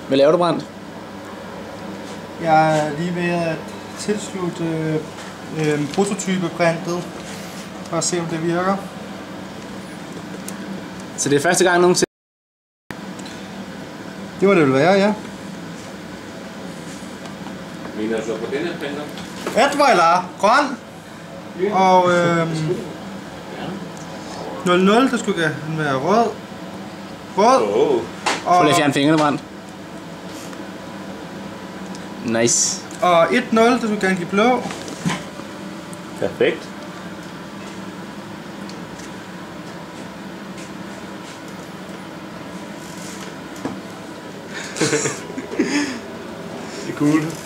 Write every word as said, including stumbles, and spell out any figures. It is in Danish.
Hvad laver du, Brandt? Jeg er lige ved at tilslutte øh, øh, prototypeprintet for at se om det virker. Så det er første gang nogensinde? Det må det vel være, ja. Mener du så på denne printer? Advalar, grøn. Og øh, nul nul, der skulle gerne være rød. Rød. Oh. Prøv lige at fjerne fingrene, Brandt. Nice. Og et nul, der skulle gerne give blå. Perfekt. Det er cool.